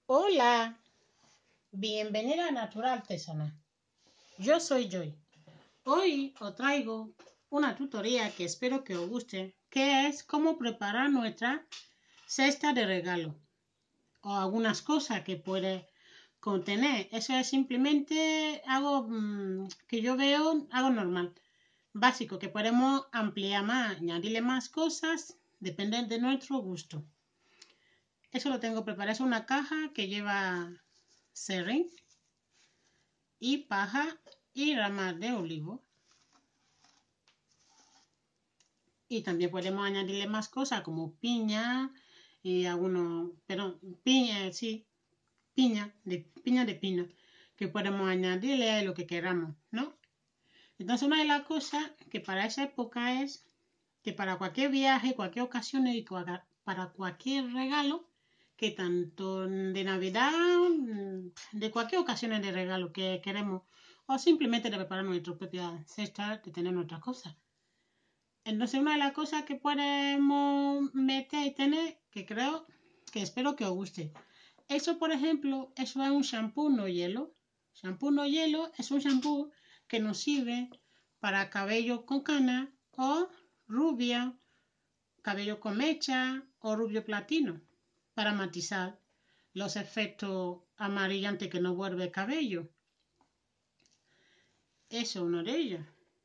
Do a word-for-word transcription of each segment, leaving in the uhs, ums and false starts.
Hola, bienvenida a Natural Artesana. Yo soy Joy. Hoy os traigo una tutoría que espero que os guste, que es cómo preparar nuestra cesta de regalo o algunas cosas que puede contener. Eso es simplemente algo mmm, que yo veo, algo normal, básico, que podemos ampliar más, añadirle más cosas, depende de nuestro gusto. Eso lo tengo preparado. Es una caja que lleva serrín y paja y ramas de olivo. Y también podemos añadirle más cosas como piña y algunos, pero piña, sí, piña de piña de pino, que podemos añadirle lo que queramos, ¿no? Entonces una de las cosas que para esa época es que para cualquier viaje, cualquier ocasión y para cualquier regalo, que tanto de Navidad, de cualquier ocasión de regalo que queremos, o simplemente de preparar nuestra propia cesta, de tener nuestras cosas. Entonces una de las cosas que podemos meter y tener, que creo, que espero que os guste. Eso, por ejemplo, eso es un shampoo no hielo. Shampoo no hielo es un shampoo que nos sirve para cabello con cana o rubia, cabello con mecha o rubio platino, para matizar los efectos amarillantes que nos vuelve el cabello. Eso es uno de ellos.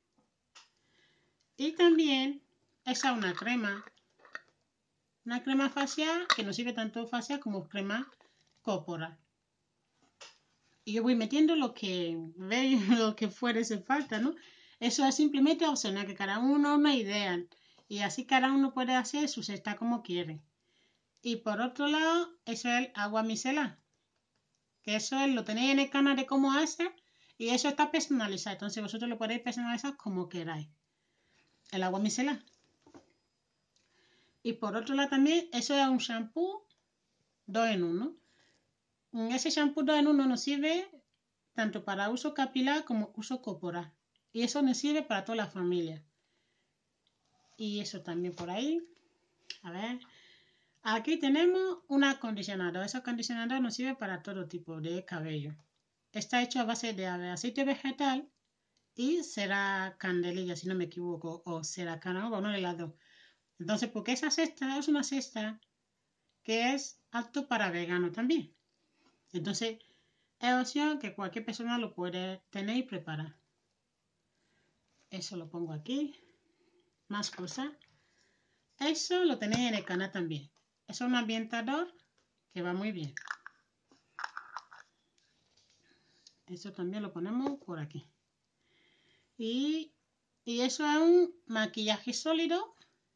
Y también esa es una crema. Una crema facial que nos sirve tanto facial como crema corporal. Y yo voy metiendo lo que veis, lo que fuese falta, ¿no? Eso es simplemente opcional, que cada uno una idea. Y así cada uno puede hacer su cesta como quiere. Y por otro lado, eso es el agua micelar. Que eso es, lo tenéis en el canal de cómo hacer. Y eso está personalizado. Entonces vosotros lo podéis personalizar como queráis. El agua micelar. Y por otro lado también, eso es un shampoo dos en uno. Ese shampoo dos en uno nos sirve tanto para uso capilar como uso corporal. Y eso nos sirve para toda la familia. Y eso también por ahí. A ver. Aquí tenemos un acondicionador. Ese acondicionador nos sirve para todo tipo de cabello. Está hecho a base de aceite vegetal y cera candelilla, si no me equivoco. O cera cana, o uno de las dos. Entonces, porque esa cesta es una cesta que es apto para vegano también. Entonces, es opción que cualquier persona lo puede tener y preparar. Eso lo pongo aquí. Más cosas. Eso lo tenéis en el canal también. Es un ambientador que va muy bien. Eso también lo ponemos por aquí. Y, y eso es un maquillaje sólido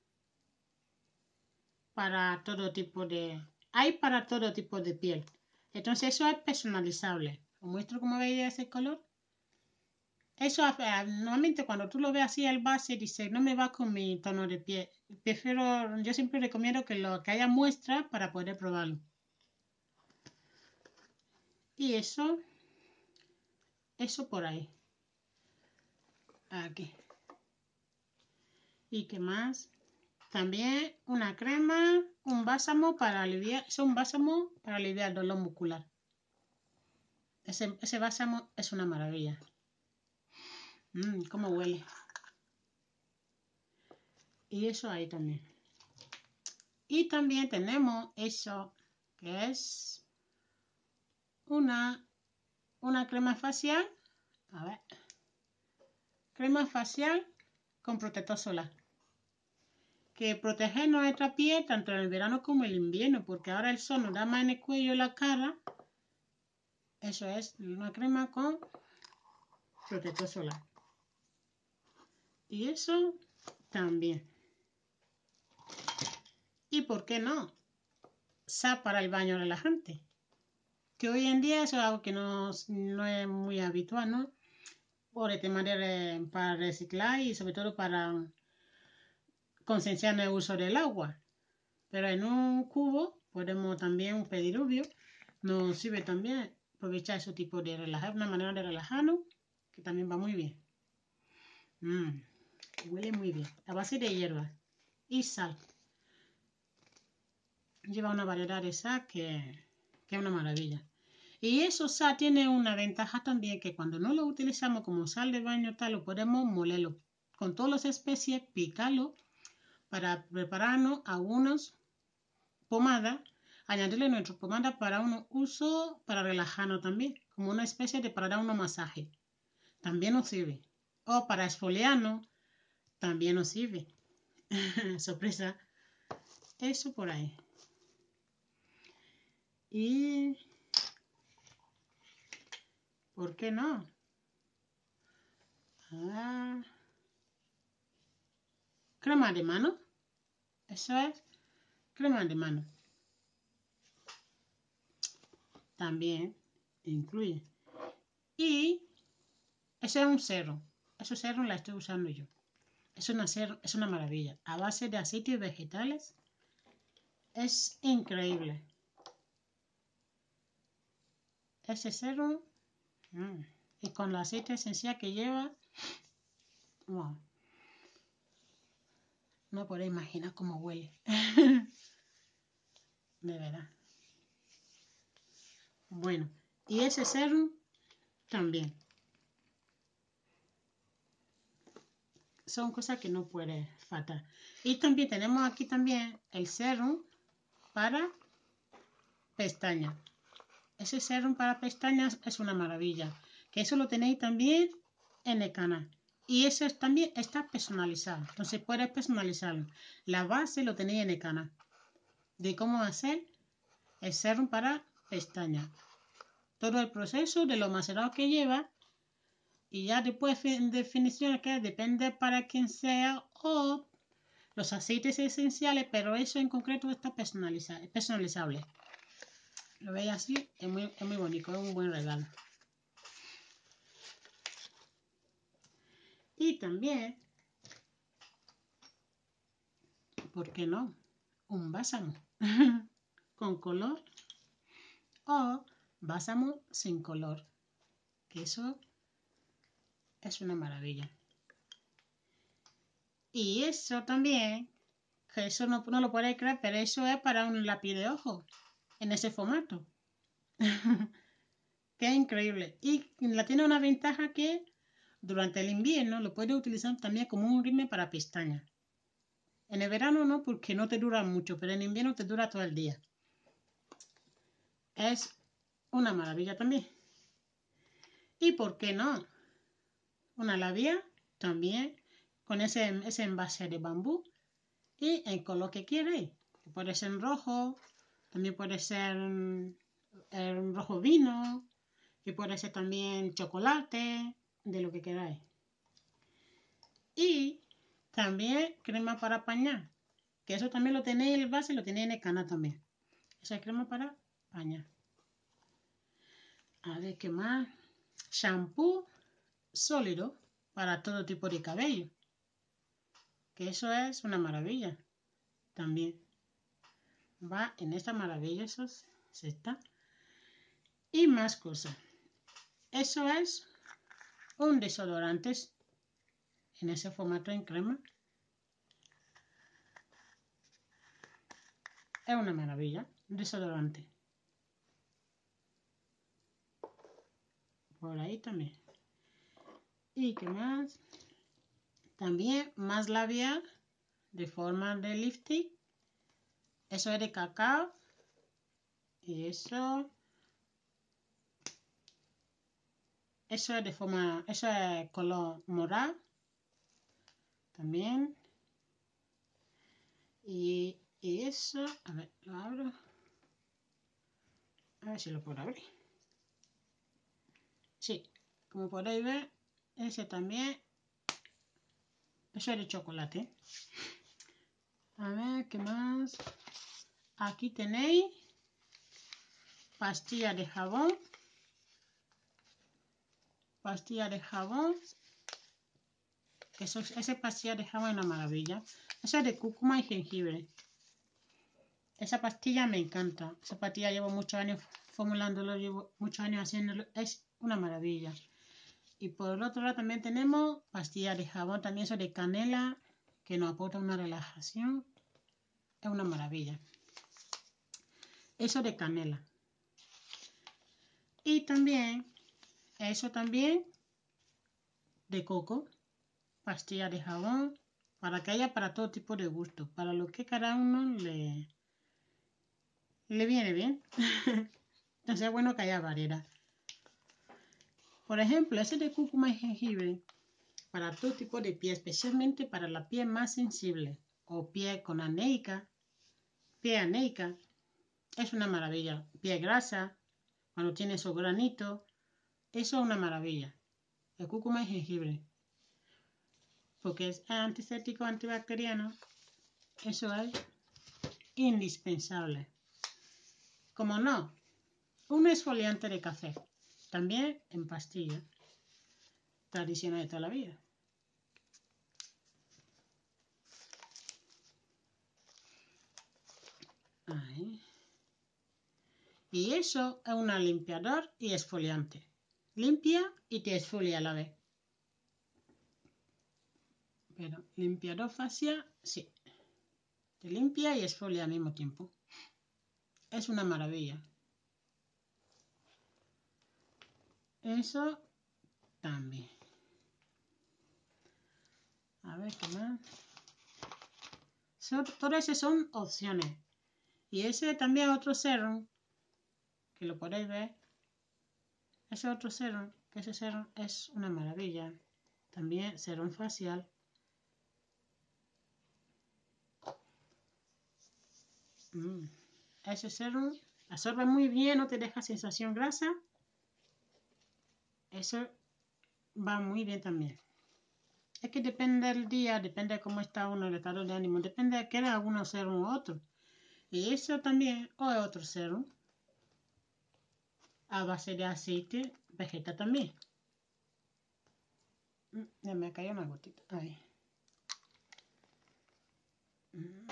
para todo tipo de... Hay para todo tipo de piel. Entonces eso es personalizable. Os muestro cómo veis ese color. Eso, normalmente cuando tú lo ves así el base, dice, no me va con mi tono de piel. Prefiero, yo siempre recomiendo que lo que haya muestra para poder probarlo. Y eso, eso por ahí. Aquí. ¿Y qué más? También una crema, un bálsamo para aliviar, es un bálsamo para aliviar el dolor muscular. Ese, ese bálsamo es una maravilla. Mmm, cómo huele. Y eso ahí también. Y también tenemos eso, que es una, una crema facial. A ver. Crema facial con protector solar. Que protege nuestra piel tanto en el verano como en el invierno, porque ahora el sol nos da más en el cuello y la cara. Eso es una crema con protector solar. Y eso también. ¿Y por qué no? S A para el baño relajante. Que hoy en día eso es algo que no, no es muy habitual, ¿no? Por el tema de para reciclar y sobre todo para concienciar el uso del agua. Pero en un cubo podemos también un pediluvio. Nos sirve también aprovechar ese tipo de relajar, una manera de relajarnos que también va muy bien. Mm, huele muy bien. A base de hierba y sal. Lleva una variedad de sal que que es una maravilla. Y eso, o sea, tiene una ventaja también, que cuando no lo utilizamos como sal de baño tal, lo podemos molerlo con todas las especies, picarlo para prepararnos algunas pomadas, añadirle nuestra pomada para un uso para relajarnos también, como una especie de para dar un masaje. También nos sirve. O para exfoliarnos, también nos sirve. Sorpresa. Eso por ahí. Y... ¿por qué no? Ah, crema de mano. Eso es crema de mano. También incluye. Y ese es un serum. Ese serum la estoy usando yo. Es una, serum, es una maravilla. A base de aceites vegetales. Es increíble. Ese serum. Mmm, y con el aceite esencial que lleva. Wow. No podéis imaginar cómo huele. De verdad. Bueno. Y ese serum también. Son cosas que no puede faltar. Y también tenemos aquí también el serum para pestañas. Ese serum para pestañas es una maravilla. Que eso lo tenéis también en el canal. Y ese también está personalizado. Entonces puedes personalizarlo. La base lo tenéis en el canal. De cómo hacer el serum para pestañas. Todo el proceso de lo macerado que lleva. Y ya después en definición que depende para quien sea o los aceites esenciales, pero eso en concreto está personalizable. personalizable. Lo veis así, es muy, es muy bonito, es un buen regalo. Y también, ¿por qué no? Un bálsamo con color o bálsamo sin color, que eso es una maravilla. Y eso también, que eso no, no lo podéis creer, pero eso es para un lápiz de ojo, en ese formato. Qué increíble. Y la tiene una ventaja que durante el invierno lo puedes utilizar también como un rímel para pestañas. En el verano no, porque no te dura mucho, pero en invierno te dura todo el día. Es una maravilla también. ¿Y por qué no? Una labia también con ese, ese envase de bambú y el color que queréis. Puede ser en rojo, también puede ser en rojo vino, y puede ser también chocolate, de lo que queráis. Y también crema para pañar, que eso también lo tenéis en el base, lo tenéis en el canal también. Esa es crema para pañar. A ver, ¿qué más? Shampoo sólido para todo tipo de cabello. Que eso es una maravilla. También va en esta maravilla, eso se está. Y más cosas. Eso es un desodorante en ese formato en crema. Es una maravilla. Un desodorante. Por ahí también. ¿Y qué más? También más labial de forma de lipstick. Eso es de cacao. Y eso... Eso es de forma... Eso es color morado. También. Y, y eso... A ver, lo abro. A ver si lo puedo abrir. Sí, como podéis ver, ese también. Eso es de chocolate. A ver, ¿qué más? Aquí tenéis pastilla de jabón. Pastilla de jabón. Eso, esa pastilla de jabón es una maravilla. Esa es de cúrcuma y jengibre. Esa pastilla me encanta. Esa pastilla llevo muchos años formulándolo, llevo muchos años haciéndolo. Es una maravilla. Y por el otro lado también tenemos pastilla de jabón, también eso de canela, que nos aporta una relajación. Es una maravilla. Eso de canela. Y también, eso también de coco, pastilla de jabón, para que haya para todo tipo de gusto, para lo que cada uno le, le viene bien. Entonces es bueno que haya variedad. Por ejemplo, ese de cúrcuma y jengibre, para todo tipo de piel, especialmente para la piel más sensible, o piel con anéica, piel anéica, es una maravilla. Piel grasa, cuando tiene esos granitos, eso es una maravilla. El cúrcuma y jengibre, porque es antiséptico, antibacteriano, eso es indispensable. Como no, un exfoliante de café, también en pastilla, tradicional de toda la vida. Ahí. Y eso es un limpiador y exfoliante. Limpia y te exfolia a la vez. Pero limpiador facial, sí. Te limpia y exfolia al mismo tiempo. Es una maravilla. Eso también. A ver qué más. Son, todas esas son opciones. Y ese también otro serum, que lo podéis ver. Ese otro serum, que ese serum es una maravilla. También serum facial. Mm. Ese serum absorbe muy bien, no te deja sensación grasa. Eso va muy bien también. Es que depende del día, depende de cómo está uno, el estado de ánimo, depende de qué era uno serum u otro. Y eso también, o es otro serum, a base de aceite vegetal también. Mm, ya me cayó una gotita. Ahí. Mm.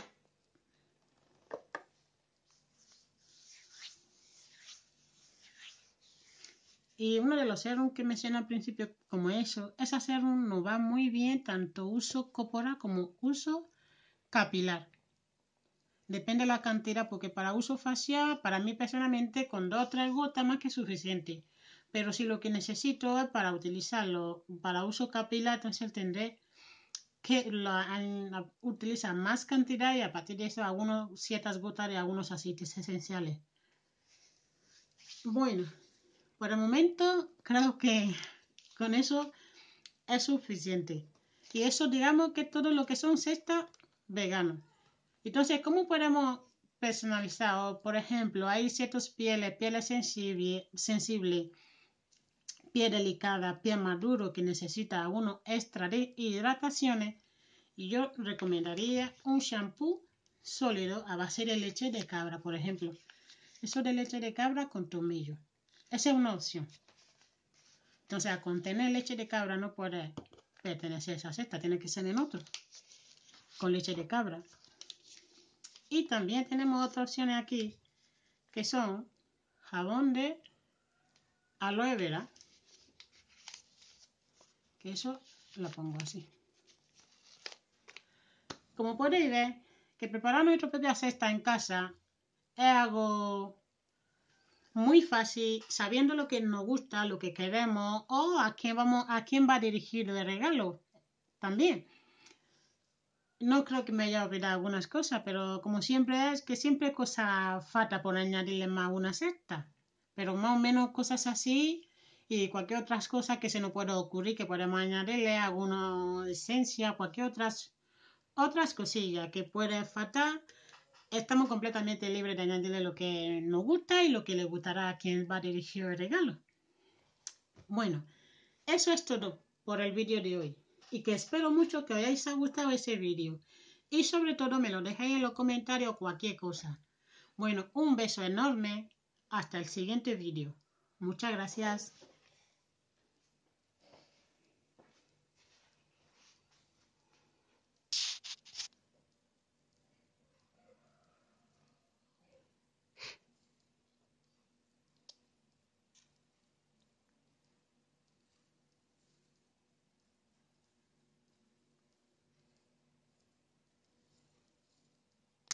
Y uno de los serums que mencioné al principio, como eso, esa serum nos va muy bien tanto uso corporal como uso capilar. Depende de la cantidad, porque para uso facial, para mí personalmente, con dos o tres gotas más que suficiente. Pero si lo que necesito es para utilizarlo para uso capilar, entonces tendré que la, utilizar más cantidad y a partir de eso algunos, ciertas gotas de algunos aceites esenciales. Bueno, por el momento creo que con eso es suficiente. Y eso digamos que todo lo que son cestas veganos. Entonces, ¿cómo podemos personalizar? O, por ejemplo, hay ciertas pieles, pieles sensible, sensible, piel delicada, piel maduro que necesita algunos extra de hidrataciones. Y yo recomendaría un shampoo sólido a base de leche de cabra, por ejemplo. Eso de leche de cabra con tomillo. Esa es una opción. Entonces, a contener leche de cabra no puede pertenecer a esa cesta, tiene que ser en otro. Con leche de cabra. Y también tenemos otras opciones aquí, que son jabón de aloe vera, que eso lo pongo así. Como podéis ver, que preparar nuestra propia cesta en casa es algo muy fácil, sabiendo lo que nos gusta, lo que queremos o a quién, vamos, a quién va dirigido el regalo también. No creo que me haya olvidado algunas cosas, pero como siempre es que siempre cosa falta por añadirle más a una cesta. Pero más o menos cosas así y cualquier otra cosa que se nos pueda ocurrir que podemos añadirle alguna esencia, cualquier otras otras cosillas que puede faltar. Estamos completamente libres de añadirle lo que nos gusta y lo que le gustará a quien va a dirigir el regalo. Bueno, eso es todo por el vídeo de hoy. Y que espero mucho que os haya gustado ese vídeo. Y sobre todo me lo dejéis en los comentarios cualquier cosa. Bueno, un beso enorme. Hasta el siguiente vídeo. Muchas gracias.